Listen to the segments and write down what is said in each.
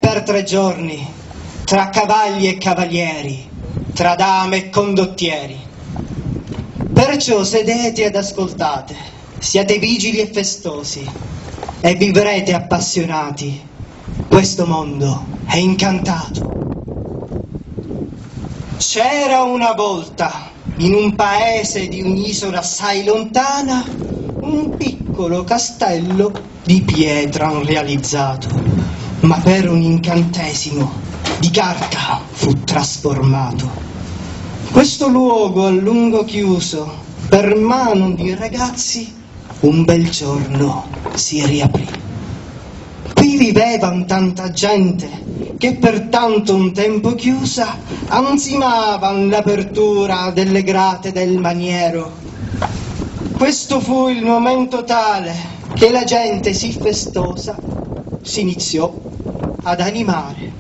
Per 3 giorni, tra cavalli e cavalieri, tra dame e condottieri. Perciò sedete ed ascoltate, siate vigili e festosi, e vivrete appassionati. Questo mondo è incantato. C'era una volta, in un paese di un'isola assai lontana, un piccolo castello di pietra realizzato, ma per un incantesimo di carta fu trasformato. Questo luogo a lungo chiuso, per mano di ragazzi, un bel giorno si riaprì. Qui vivevan tanta gente che per tanto un tempo chiusa ansimavan l'apertura delle grate del maniero. Questo fu il momento tale che la gente sì festosa si iniziò ad animare.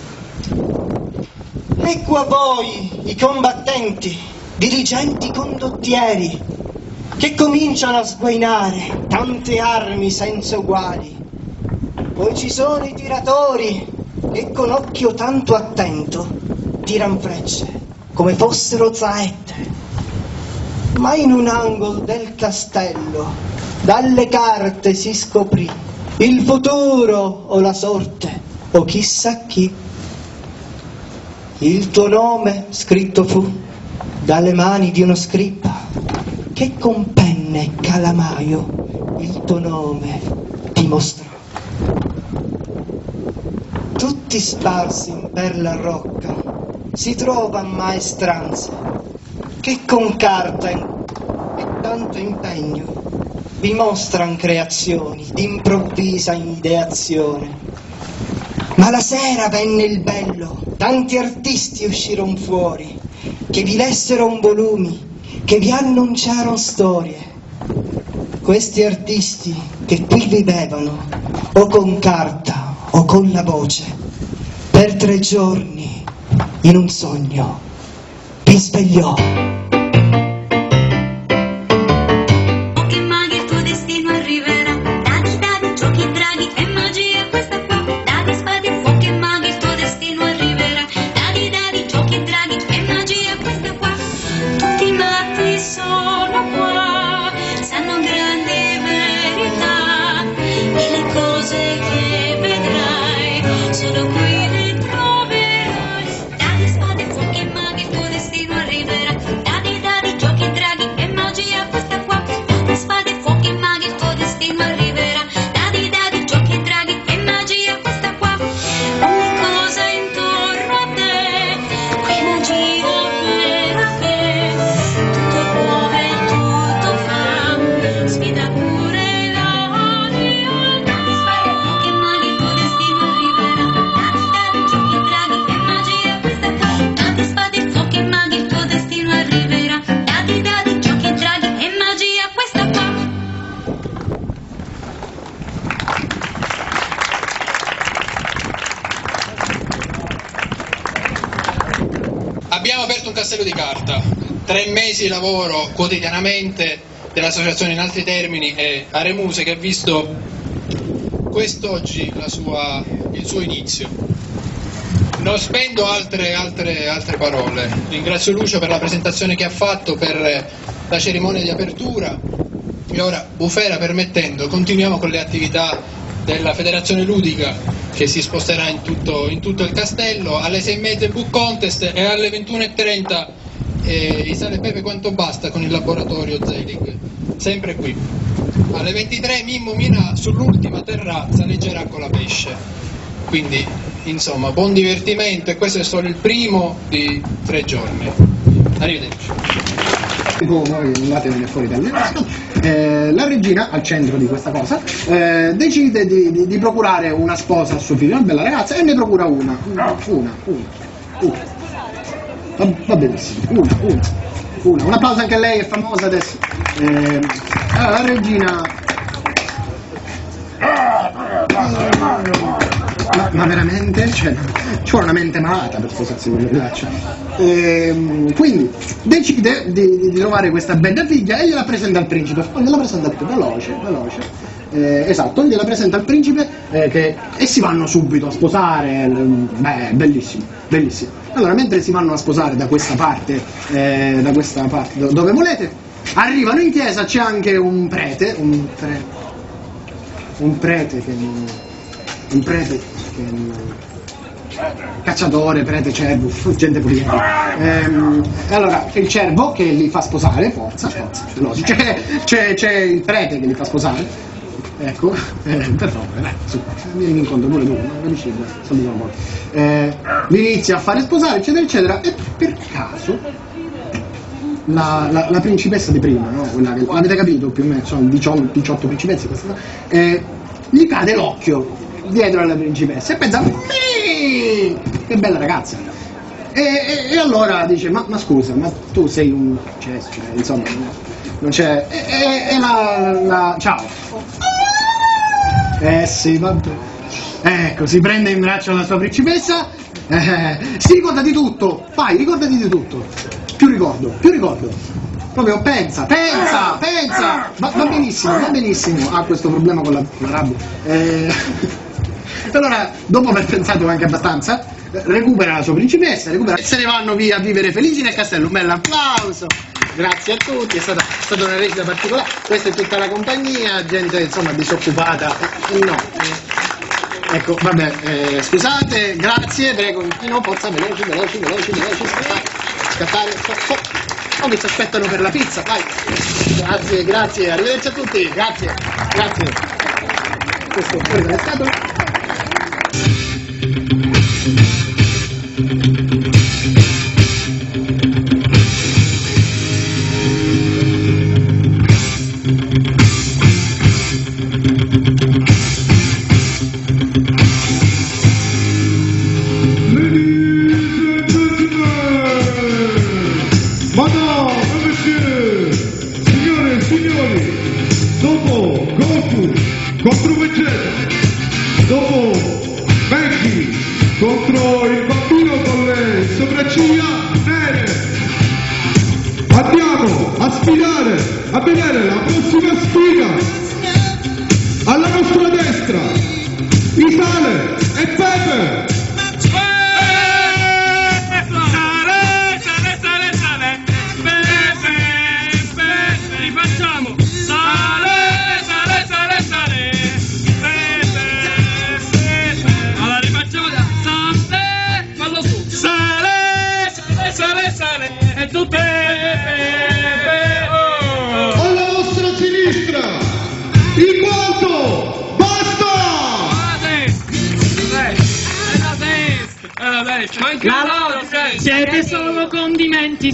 Ecco a voi i combattenti, dirigenti condottieri, che cominciano a sguainare tante armi senza uguali. Poi ci sono i tiratori che con occhio tanto attento tiran frecce come fossero saette. Ma in un angolo del castello dalle carte si scoprì il futuro o la sorte o chissà chi. Il tuo nome scritto fu dalle mani di uno scriba che con penna e calamaio il tuo nome ti mostrò. Tutti sparsi per la rocca si trovan maestranze che con carta e tanto impegno vi mostran creazioni d'improvvisa ideazione. Ma la sera venne il bello, tanti artisti uscirono fuori, che vi lessero un volumi, che vi annunciarono storie. Questi artisti che qui vivevano, o con carta o con la voce, per 3 giorni, in un sogno, vi svegliò. Abbiamo aperto un castello di carta, 3 mesi di lavoro quotidianamente dell'associazione In Altri Termini e Aremuse, che ha visto quest'oggi il suo inizio. Non spendo altre parole. Ringrazio Lucio per la presentazione che ha fatto, per la cerimonia di apertura, e ora, Bufera permettendo, continuiamo con le attività della federazione ludica, che si sposterà in tutto il castello. Alle 6:30 il book contest e alle 21:30 i Sale Pepe quanto basta con il laboratorio Zelig, sempre qui. Alle 23 Mimmo Mina sull'ultima terrazza leggerà con la pesce. Quindi insomma buon divertimento, e questo è solo il primo di 3 giorni. Arrivederci. La regina, al centro di questa cosa, decide di procurare una sposa a suo figlio, una bella ragazza, e ne procura una. Va benissimo, una. Un applauso, anche lei è famosa adesso. Allora, la regina... Ma veramente? Cioè, ci vuole una mente malata per sposarsi con le braccia. Quindi decide di trovare questa bella figlia e gliela presenta al principe. Gliela presenta al principe, veloce. esatto, gliela presenta al principe e si vanno subito a sposare. Beh, bellissimo, bellissimo. Allora, mentre si vanno a sposare da questa parte dove volete, arrivano in chiesa, c'è anche un prete cacciatore, prete, cervo, gente politica. E allora c'è il cervo che li fa sposare, forza, c'è il prete che li fa sposare, ecco, per favore, su, vieni incontro pure tu, non capisci, salutiamo un po'. Li inizia a fare sposare, eccetera, eccetera, e per caso la principessa di prima, no? Quella che avete capito più o meno, sono 18 principesse questa, gli cade l'occhio dietro alla principessa e pensa, che bella ragazza, e allora dice, ma scusa, ma tu sei un cesso, cioè, insomma, non c'è, e ciao, sì, vabbè, ecco, si prende in braccio la sua principessa, si ricorda di tutto, vai, ricordati di tutto, più ricordo, proprio pensa, va benissimo, ha questo problema con la rabbia, allora, dopo aver pensato anche abbastanza, recupera la sua principessa, e se ne vanno via a vivere felici nel castello. Un bel applauso, grazie a tutti, è stata una recita particolare. Questa è tutta la compagnia, gente insomma disoccupata. No. Ecco, vabbè, scusate, grazie, prego, no, forza, veloci, scattare, oh, mi si aspettano per la pizza, vai. Grazie, arrivederci a tutti, grazie. Questo fuori dalle scatole. Contro Vegeta, dopo Becky contro il bambino con le sopracciglia nere, andiamo a sfidare, a vedere la prossima sfida. Alla nostra destra Isale e Pepe. E tu alla vostra sinistra il quanto basta. Siete solo condimenti,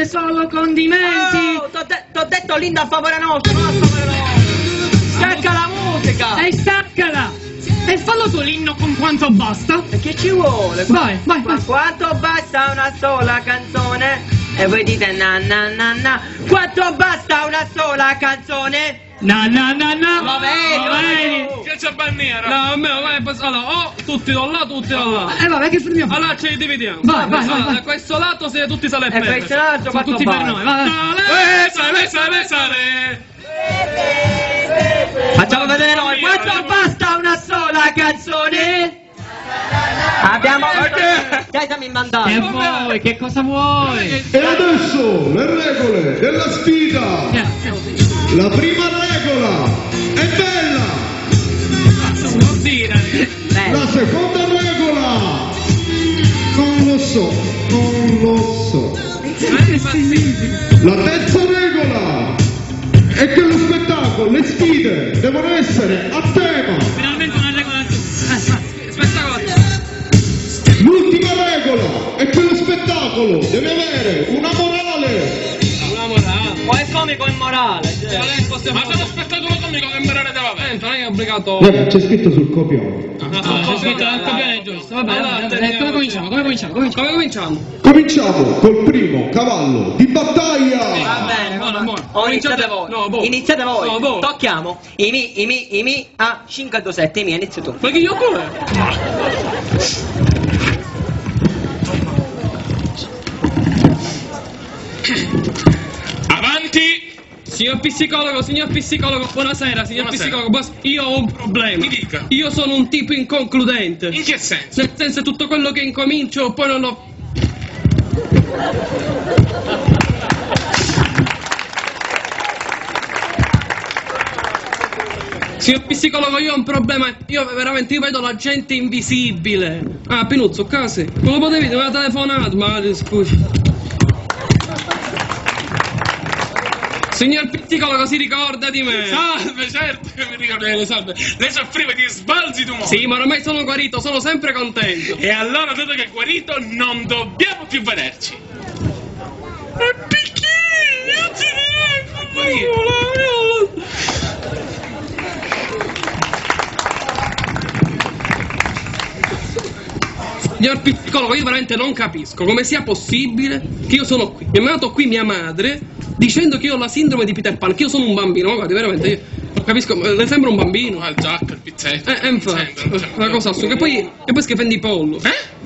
Oh, t'ho detto l'inno a favore nostro, non a favore nostro. Stacca la musica. E staccala! E fallo tu l'inno con quanto basta. E che ci vuole? Vai. Quanto basta una sola canzone? E voi dite na na na na. Quanto basta una sola canzone? Na. Lo vedi? Che c'è bandiera? No, a me, allora, tutti da là, tutti da là. Vabbè, che fermiamo? Allora ce li dividiamo. Vai. Da questo lato siete tutti sale e pepe. E questo lato sono tutti per noi, vai. Sale. Facciamo vedere noi. Quanto basta una sola canzone? Abbiamo datemi il mandato. E voi, che cosa vuoi? E adesso le regole della sfida. La prima regola è bella. Non dire. La seconda regola non lo so. La terza regola è che lo spettacolo, le sfide devono essere a tema. Finalmente una regola. Spettacolo. L'ultima regola è che lo spettacolo deve avere una morale. O è comico immorale. Ma se lo spettacolo comico che morale deve avere? Non è che è obbligato. C'è scritto sul copione. C'è scritto nel copione giusto. Vabbè, come cominciamo? Cominciamo col primo cavallo di battaglia. Va bene, buono. Iniziate voi. No, Iniziate voi. No, voi. Tocchiamo. I mi a 527. I mi, inizio tu. Perché io pure. Avanti, Signor psicologo, buonasera, signor psicologo, io ho un problema. Mi dica. Io sono un tipo inconcludente. In che senso? Nel senso tutto quello che incomincio poi non lo... Signor psicologo, io ho un problema, io vedo la gente invisibile. Ah, Pinuzzo, casi? Non lo potevi dire, mi ha telefonato, ma scusi. Signor psicologo, si ricorda di me? Salve, certo che mi ricordo lei, salve. Lei soffriva di sbalzi d'umore. Sì, ma ormai sono guarito, sono sempre contento. E allora, dato che è guarito, non dobbiamo più vederci. E perché? Io ti dico, Signor psicologo, io veramente non capisco come sia possibile che io sono qui. Mi ha mandato qui mia madre dicendo che io ho la sindrome di Peter Pan, che io sono un bambino. Guardi, veramente, io non capisco, le sembra un bambino. Ma il giacca, il pizzetto. Infatti, una cosa assurda. E poi schifendi pollo.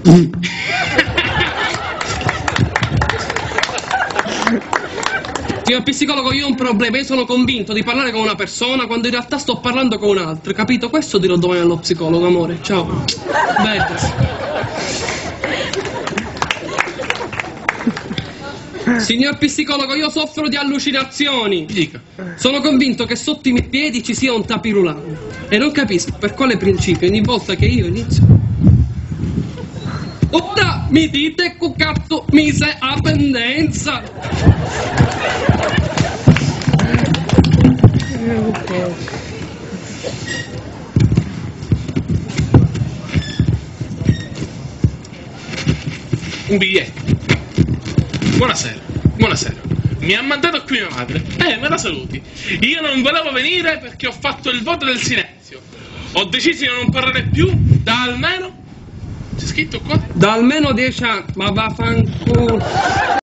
Signor psicologo, io ho un problema, io sono convinto di parlare con una persona quando in realtà sto parlando con un'altra, capito? Questo dirò domani allo psicologo, amore, ciao. Beh. Signor psicologo, io soffro di allucinazioni. Dica. Sono convinto che sotto i miei piedi ci sia un tapirulano e non capisco per quale principio ogni volta che io inizio. Ora mi dite che cazzo mi sei a pendenza. Un biglietto. Buonasera. Mi ha mandato qui mia madre. Me la saluti. Io non volevo venire perché ho fatto il voto del silenzio. Ho deciso di non parlare più da almeno... C'è scritto qua? Da almeno 10 anni, ma vaffanculo.